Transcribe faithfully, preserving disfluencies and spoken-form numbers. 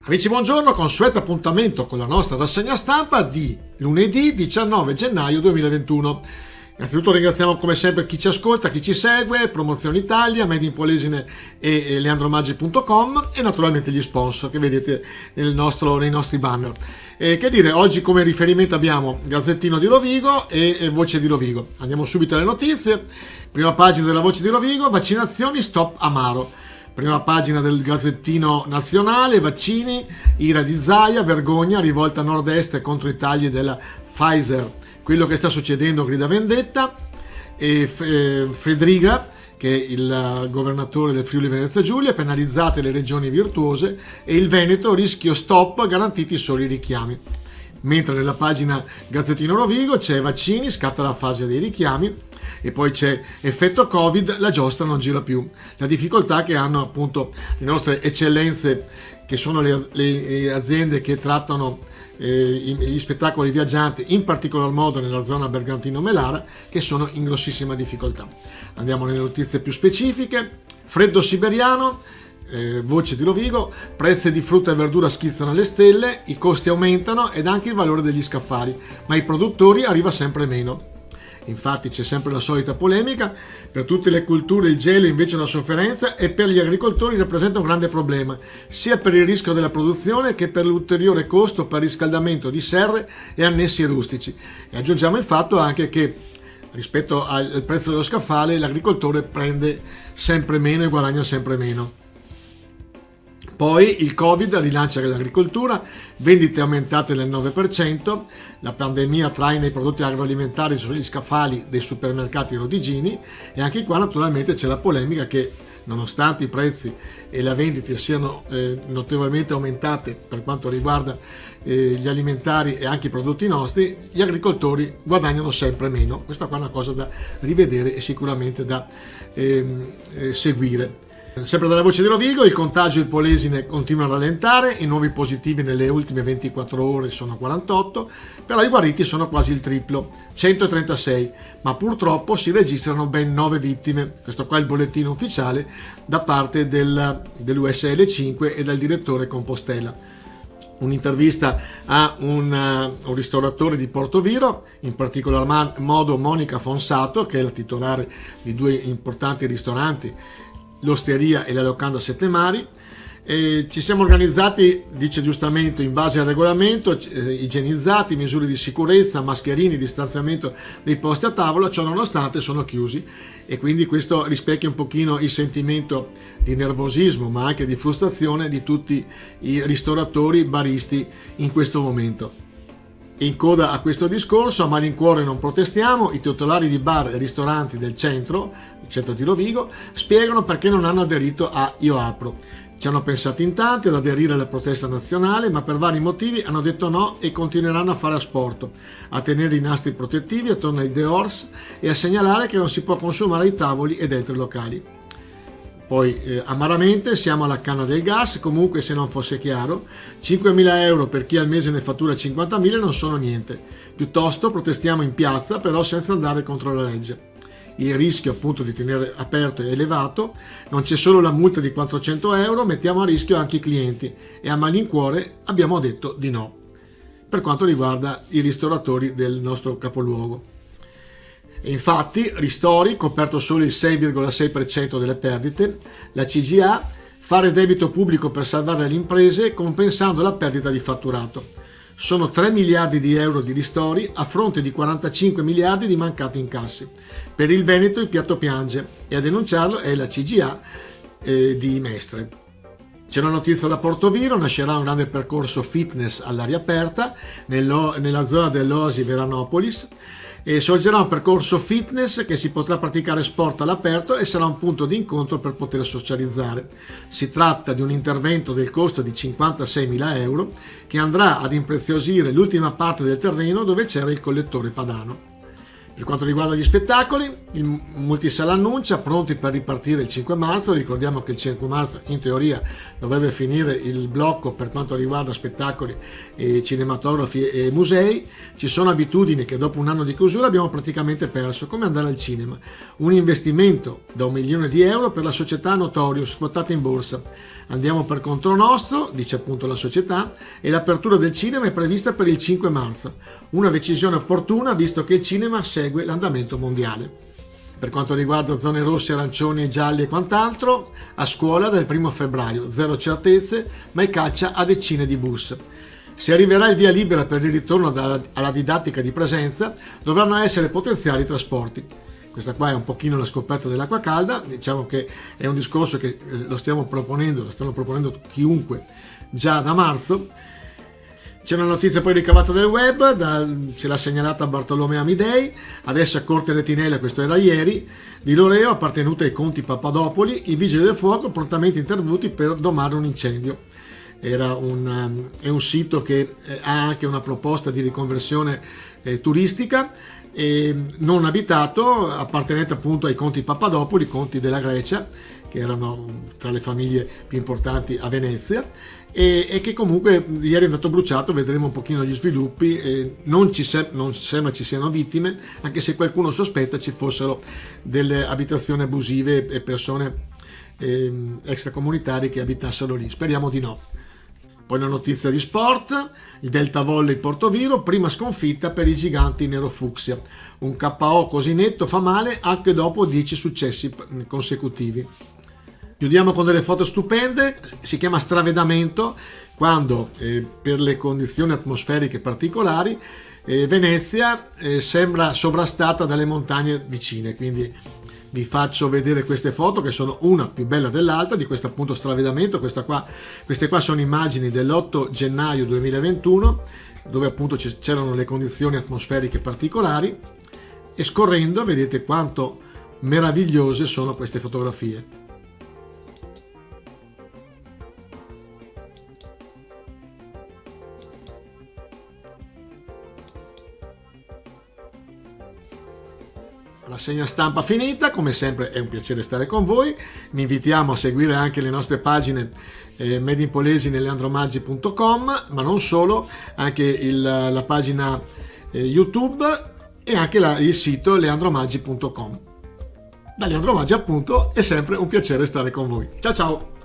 Amici, buongiorno, consueto appuntamento con la nostra rassegna stampa di lunedì diciannove gennaio duemilaventuno. Innanzitutto ringraziamo come sempre chi ci ascolta, chi ci segue, Promozione Italia, Made in Polesine e leandromaggi punto com e naturalmente gli sponsor che vedete nel nostro, nei nostri banner. E che dire, oggi come riferimento abbiamo Gazzettino di Rovigo e, e Voce di Rovigo. Andiamo subito alle notizie. Prima pagina della Voce di Rovigo, vaccinazioni, stop amaro. Prima pagina del Gazzettino Nazionale, vaccini, ira di Zaia, vergogna, rivolta a nord-est contro i tagli della Pfizer. Quello che sta succedendo grida vendetta. E Fedriga, che è il governatore del Friuli Venezia Giulia, penalizzate le regioni virtuose, e il Veneto, rischio stop, garantiti solo i richiami. Mentre nella pagina Gazzettino Rovigo c'è vaccini, scatta la fase dei richiami, e poi c'è effetto Covid, la giostra non gira più. La difficoltà che hanno appunto le nostre eccellenze, che sono le, le aziende che trattano eh, gli spettacoli viaggianti, in particolar modo nella zona Bergantino-Melara, che sono in grossissima difficoltà. Andiamo nelle notizie più specifiche. Freddo siberiano, eh, Voce di Rovigo, prezzi di frutta e verdura schizzano alle stelle, i costi aumentano ed anche il valore degli scaffali, ma ai produttori arriva sempre meno. Infatti c'è sempre la solita polemica: per tutte le culture il gelo invece è una sofferenza e per gli agricoltori rappresenta un grande problema, sia per il rischio della produzione che per l'ulteriore costo per riscaldamento di serre e annessi rustici. E aggiungiamo il fatto anche che rispetto al prezzo dello scaffale l'agricoltore prende sempre meno e guadagna sempre meno. Poi il Covid rilancia l'agricoltura, vendite aumentate del nove per cento, la pandemia traina i prodotti agroalimentari sugli scaffali dei supermercati rodigini, e anche qua naturalmente c'è la polemica che nonostante i prezzi e le vendite siano eh, notevolmente aumentate per quanto riguarda eh, gli alimentari e anche i prodotti nostri, gli agricoltori guadagnano sempre meno. Questa qua è una cosa da rivedere e sicuramente da ehm, eh, seguire. Sempre dalla Voce di Rovigo, il contagio in Polesine continua a rallentare, i nuovi positivi nelle ultime ventiquattro ore sono quarantotto, però i guariti sono quasi il triplo, centotrentasei, ma purtroppo si registrano ben nove vittime. Questo qua è il bollettino ufficiale da parte del, dell'U S L cinque e dal direttore Compostela. Un'intervista a un, uh, un ristoratore di Portoviro, in particolar modo Monica Fonsato, che è la titolare di due importanti ristoranti, l'Osteria e la Locanda Sette Mari. E ci siamo organizzati, dice giustamente, in base al regolamento, eh, igienizzati, misure di sicurezza, mascherini, distanziamento dei posti a tavola. Ciò nonostante sono chiusi, e quindi questo rispecchia un pochino il sentimento di nervosismo ma anche di frustrazione di tutti i ristoratori, baristi in questo momento. In coda a questo discorso, a malincuore non protestiamo, i titolari di bar e ristoranti del centro, il centro di Rovigo, spiegano perché non hanno aderito a Io Apro. Ci hanno pensato in tanti ad aderire alla protesta nazionale, ma per vari motivi hanno detto no e continueranno a fare asporto, a tenere i nastri protettivi attorno ai dehors e a segnalare che non si può consumare ai tavoli e dentro i locali. Poi eh, amaramente siamo alla canna del gas. Comunque, se non fosse chiaro, cinquemila euro per chi al mese ne fattura cinquantamila non sono niente. Piuttosto protestiamo in piazza, però senza andare contro la legge. Il rischio appunto di tenere aperto è elevato, non c'è solo la multa di quattrocento euro, mettiamo a rischio anche i clienti, e a malincuore abbiamo detto di no per quanto riguarda i ristoratori del nostro capoluogo. E infatti ristori, coperto solo il sei virgola sei per cento delle perdite, la C G A, fare debito pubblico per salvare le imprese compensando la perdita di fatturato. Sono tre miliardi di euro di ristori a fronte di quarantacinque miliardi di mancati incassi. Per il Veneto il piatto piange, e a denunciarlo è la C G A eh, di Mestre. C'è una notizia da Portoviro: nascerà un grande percorso fitness all'aria aperta nella zona dell'Oasi Veranopolis. E sorgerà un percorso fitness che si potrà praticare sport all'aperto e sarà un punto di incontro per poter socializzare. Si tratta di un intervento del costo di cinquantaseimila euro che andrà ad impreziosire l'ultima parte del terreno dove c'era il collettore padano. Per quanto riguarda gli spettacoli, il Multisala annuncia pronti per ripartire il cinque marzo. Ricordiamo che il cinque marzo in teoria dovrebbe finire il blocco per quanto riguarda spettacoli, e cinematografi e musei. Ci sono abitudini che dopo un anno di chiusura abbiamo praticamente perso, come andare al cinema. Un investimento da un milione di euro per la società Notorious, quotata in borsa. Andiamo per conto nostro, dice appunto la società, e l'apertura del cinema è prevista per il cinque marzo, una decisione opportuna visto che il cinema segue l'andamento mondiale. Per quanto riguarda zone rosse, arancioni e gialli e quant'altro, a scuola dal primo febbraio, zero certezze, ma i caccia a decine di bus. Se arriverà il via libera per il ritorno alla didattica di presenza, dovranno essere potenziali i trasporti. Questa qua è un pochino la scoperta dell'acqua calda, diciamo che è un discorso che lo stiamo proponendo, lo stanno proponendo chiunque già da marzo. C'è una notizia poi ricavata dal web, da, ce l'ha segnalata Bartolomeo Amidei, adesso a Corte Retinella, questo era ieri, di Loreo, appartenuta ai conti Papadopoli, i vigili del fuoco prontamente intervenuti per domare un incendio. Era un, um, è un sito che eh, ha anche una proposta di riconversione eh, turistica, eh, non abitato, appartenente appunto ai conti Papadopoli, conti della Grecia, che erano tra le famiglie più importanti a Venezia, e, e che comunque ieri è andato bruciato. Vedremo un pochino gli sviluppi. Eh, non, ci se- non sembra ci siano vittime, anche se qualcuno sospetta ci fossero delle abitazioni abusive e persone eh, extracomunitarie che abitassero lì. Speriamo di no. Poi una notizia di sport, il Delta Volley Portoviro, prima sconfitta per i giganti nerofucsia. Un K O così netto fa male anche dopo dieci successi consecutivi. Chiudiamo con delle foto stupende, si chiama stravedamento, quando eh, per le condizioni atmosferiche particolari eh, Venezia eh, sembra sovrastata dalle montagne vicine, quindi vi faccio vedere queste foto che sono una più bella dell'altra di questo appunto stravedamento. Questa qua, queste qua sono immagini dell'otto gennaio duemilaventuno, dove appunto c'erano le condizioni atmosferiche particolari, e scorrendo vedete quanto meravigliose sono queste fotografie. Rassegna stampa finita, come sempre è un piacere stare con voi. Vi invitiamo a seguire anche le nostre pagine eh, Made in Polesine e leandromaggi punto com, ma non solo, anche il, la pagina eh, YouTube e anche la, il sito leandromaggi punto com. Da Leandro Maggi appunto è sempre un piacere stare con voi. Ciao ciao!